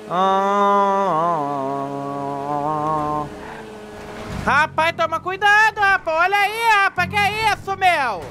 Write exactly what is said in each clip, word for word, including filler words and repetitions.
Ah, rapaz, toma cuidado, rapaz. Olha aí, rapaz. Que é isso, meu?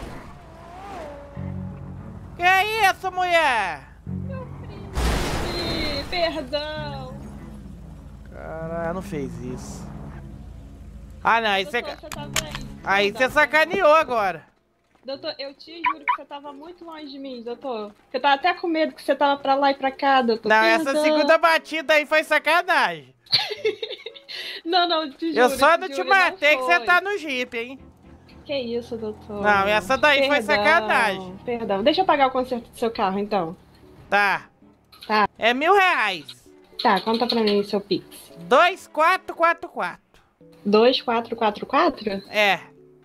Que é isso, mulher? Meu príncipe, perdão. Caralho, não fez isso. Ah, não. Aí você... Doutor, você tava aí. Aí Perdão, você sacaneou agora. Doutor, eu te juro que você tava muito longe de mim, doutor. Eu tava até com medo que você tava pra lá e pra cá, doutor. Não, Perdão. essa segunda batida aí foi sacanagem. Não, não, te juro. Eu só não te te juro, matei que não você foi. tá no jipe, hein? Que isso, doutor? Não, essa daí foi Perdão, sacanagem. Perdão, deixa eu pagar o conserto do seu carro, então. Tá. Tá. É mil reais. Tá, conta pra mim seu Pix. Dois, quatro, quatro, quatro. dois quatro quatro quatro? É.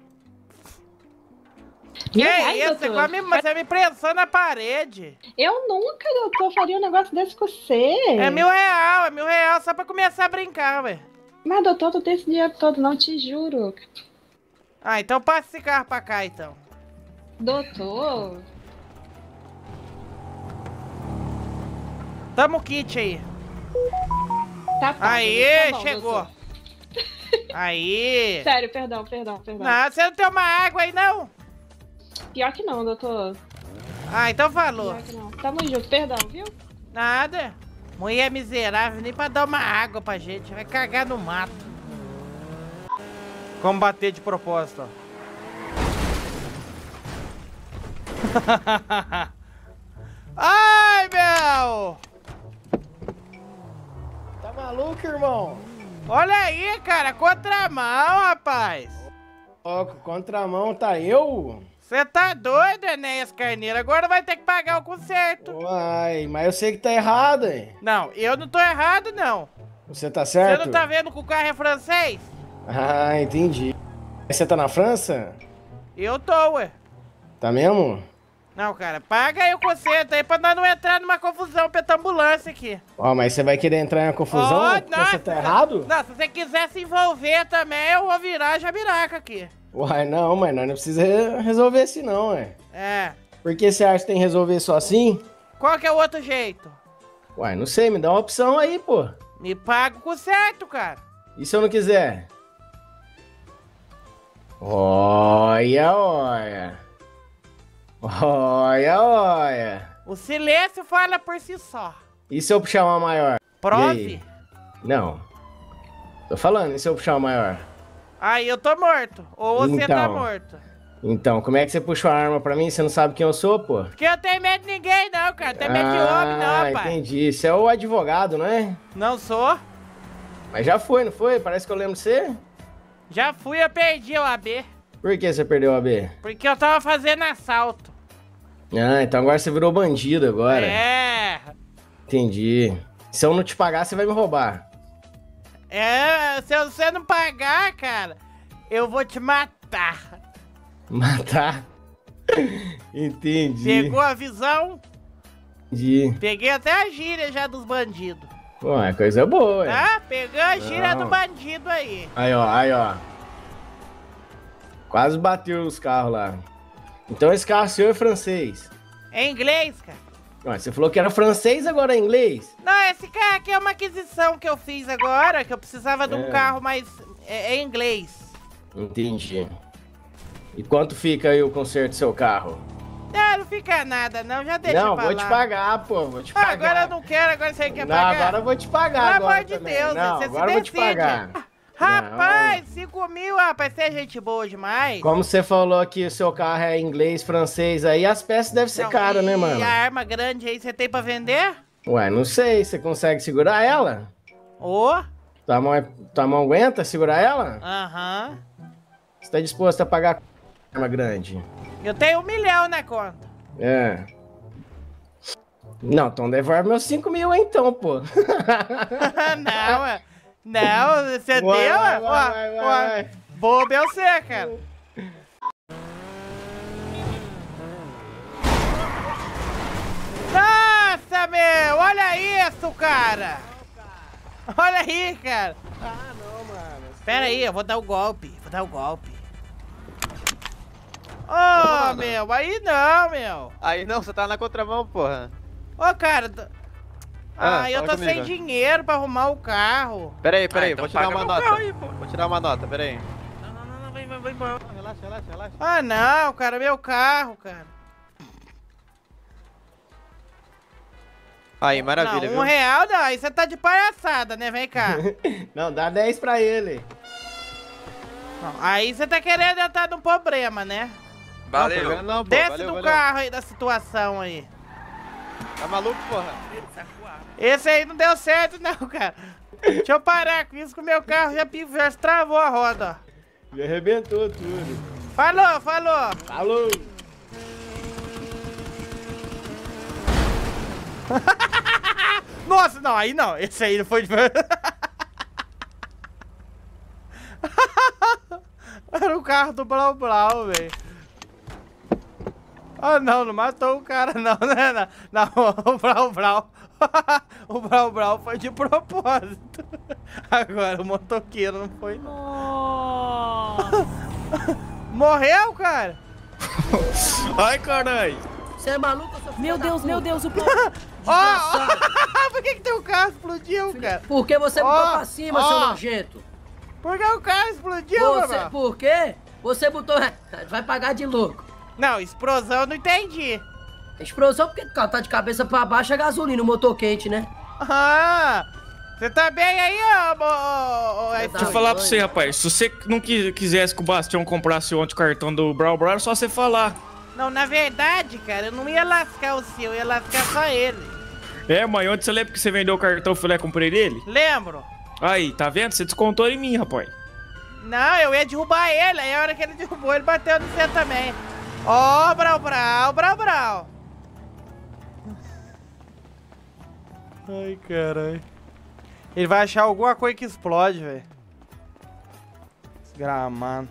Que Mil reais, isso? Você, doutor? come, você me prensou na parede. Eu nunca, doutor, faria um negócio desse com você. É mil real, é mil real só pra começar a brincar, ué. Mas, doutor, tu tem esse dinheiro todo, não te juro. Ah, então passa esse carro pra cá, então. Doutor? Tamo o kit aí. Tá pago. Aí, Tá bom, chegou. doutor. Aí. Sério, perdão, perdão, perdão. Não, você não tem uma água aí, não? Pior que não, doutor. Ah, então falou. Pior que não. Tamo junto, perdão, viu? Nada. Mulher miserável, nem pra dar uma água pra gente. Vai cagar no mato. Como bater de propósito, ó. Ai, meu! Tá maluco, irmão? Olha aí, cara. Contramão, rapaz. Ó, com contramão tá eu? Você tá doido, Enéas Carneiro? Agora vai ter que pagar o conserto. Uai, mas eu sei que tá errado, hein? Não, eu não tô errado, não. Você tá certo? Você não tá vendo que o carro é francês? Ah, entendi. Você tá na França? Eu tô, ué. Tá mesmo? Não, cara, paga aí o conserto aí pra nós não entrar numa confusão pela ambulância aqui. Ó, mas você vai querer entrar em confusão Ó, porque nossa, você tá errado? Não, se você quiser se envolver também, eu vou virar jabiraca aqui. Uai, não, mas nós não precisa resolver assim não, ué. É. Por que você acha que tem que resolver só assim? Qual que é o outro jeito? Uai, não sei, me dá uma opção aí, pô. Me paga o conserto, cara. E se eu não quiser? Olha, olha. Olha, olha. O silêncio fala por si só. E se eu puxar uma maior? Prove. Não. Tô falando, e se eu puxar uma maior? Aí eu tô morto. Ou você tá Então. morto. Então, como é que você puxou a arma pra mim? Você não sabe quem eu sou, pô? Porque eu tenho medo de ninguém, não, cara. Tenho medo de homem, não, Ah, rapaz. entendi. Você é o advogado, não é? Não sou. Mas já foi, não foi? Parece que eu lembro de você. Já fui, eu perdi o A B. Por que você perdeu o A B? Porque eu tava fazendo assalto. Ah, então agora você virou bandido agora. É. Entendi. Se eu não te pagar, você vai me roubar. É, se você não pagar, cara, eu vou te matar. Matar? Entendi. Pegou a visão? Entendi. Peguei até a gíria já dos bandidos. Pô, é coisa boa, hein? Tá? Pegou a gíria Não. do bandido aí. Aí, ó, aí, ó. Quase bateu os carros lá. Então esse carro seu é francês. É inglês, cara. Ué, você falou que era francês, agora é inglês? Não, esse carro aqui é uma aquisição que eu fiz agora, que eu precisava de um É. carro mais... É, é inglês. Entendi. E quanto fica aí o conserto do seu carro? Não, não fica nada, não. Já deixa não, pra vou lá. te pagar, pô, vou te Ah, pagar. agora eu não quero, agora você quer Não, pagar? agora eu vou te pagar Pelo agora amor de também. Deus, não, você agora se eu vou te decide. pagar. Rapaz, cinco mil, rapaz, você é gente boa demais. Como você falou que o seu carro é inglês, francês aí, as peças devem ser Não, caras, e- né, mano? E a arma grande aí você tem pra vender? Ué, não sei, você consegue segurar ela? Ô, Tua mão, é- tua mão aguenta segurar ela? aham. Você tá disposto a pagar a arma grande? Eu tenho um milhão na conta. É. Não, então devolve meus cinco mil aí, então, pô. não, é. Não, você deu, Vai, ó, vai, ó, vai, vai, ó. vai. Bobo é você, cara. Nossa, meu, olha isso, cara. Olha aí, cara. Ah, não, mano. Pera aí, eu vou dar o golpe, vou dar o golpe. Ô, meu, aí não, meu. Aí não, você tá na contramão, porra. Ô, cara, d- Ah, Ah, eu fala tô sem comigo. dinheiro pra arrumar o carro. Pera aí, pera Ah, aí, então vou tirar paga uma meu nota. carro aí, pô. Vou tirar uma nota, pera aí. Não, não, não, não, vai, vai, vai embora. Relaxa, relaxa, relaxa. Ah, não, cara, meu carro, cara. Aí, maravilha, Não, um viu? real não, aí você tá de palhaçada, né? Vem cá. Não, dá dez pra ele. Não, aí você tá querendo entrar num problema, né? Valeu. Não, problema não, pô. Desce valeu, do valeu. carro aí da situação aí. Tá maluco, porra? Esse aí não deu certo não, cara. Deixa eu parar com isso que o meu carro já, pi- já travou a roda, ó. Já arrebentou tudo. Falou, falou. Falou! Nossa, não, aí não. Esse aí não foi de... Era o carro do Blau Blau, velho. Ah, não, não matou o cara, não, né? Não, não, o Blau Blau. O Blau Blau foi de propósito. Agora o motoqueiro não foi, não. Morreu, cara? Ai, caralho. Você é maluco? Seu filho Meu da Deus, puta? meu Deus, o pau. Ó, por que que teu carro explodiu, cara? Por que você Ó, botou pra cima, ó. seu nojento? Por que o carro explodiu, Você, meu? por quê? Você botou... Vai pagar de louco. Não, explosão eu não entendi. Explosão porque o carro tá de cabeça pra baixo, é gasolina, o motor quente, né? Ah, você tá bem aí, ó, ó, ó, Você iPhone? tá Deixa eu falar pra doido. você, rapaz. Se você não qui- quisesse que o Bastião comprasse ontem o cartão do Brawl Brawl, era só você falar. Não, na verdade, cara, eu não ia lascar o seu, eu ia lascar só ele. É, mãe, ontem você lembra que você vendeu o cartão, eu fui lá e comprei dele? Lembro? Aí, tá vendo? Você descontou em mim, rapaz. Não, eu ia derrubar ele, aí a hora que ele derrubou, ele bateu no você também. Ó, oh, Brau Brau, Brau Brau. Ai, caralho. Ele vai achar alguma coisa que explode, velho. Desgramado.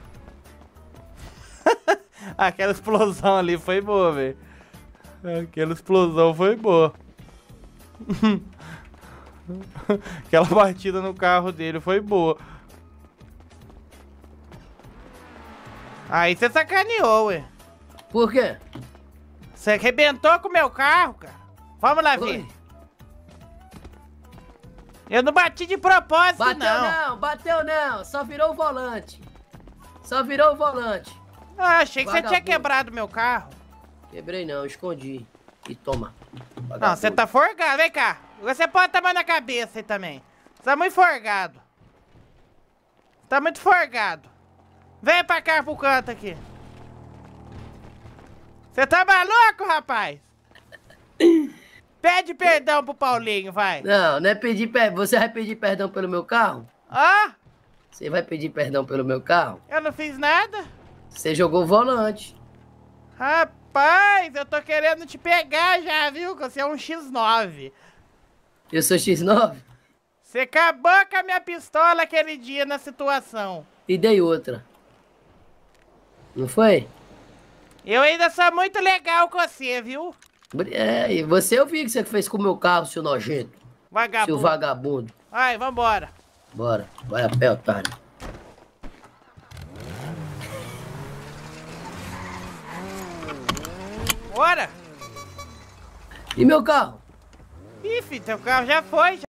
Aquela explosão ali foi boa, velho. Aquela explosão foi boa. Aquela batida no carro dele foi boa. Aí você sacaneou, ué. Por quê? Você arrebentou com o meu carro, cara. Vamos lá ver. Oi. Eu não bati de propósito, Bateu não. não. bateu não, só virou o volante. Só virou o volante. Ah, achei que você tinha Vagabundo. quebrado meu carro. Quebrei não, escondi. E toma. Não, você tá forgado. Vem cá. Você pode tomar na cabeça aí também. Você tá muito forgado. Tá muito forgado. Vem pra cá pro canto aqui. Você tá maluco, rapaz? Pede perdão pro Paulinho, vai. Não, não é pedir perdão. Você vai pedir perdão pelo meu carro? Ah, Você vai pedir perdão pelo meu carro? eu não fiz nada. Você jogou o volante. Rapaz, eu tô querendo te pegar já, viu? Que você é um xis nove. Eu sou xis nove Você acabou com a minha pistola aquele dia na situação. e dei outra. Não foi? Eu ainda sou muito legal com você, viu? É, e você eu vi que você fez com o meu carro, seu nojento. Seu Vagabundo. vagabundo. Vai, vambora. Bora, vai a pé, otário. Bora. E meu carro? Ih, filho, teu carro já foi.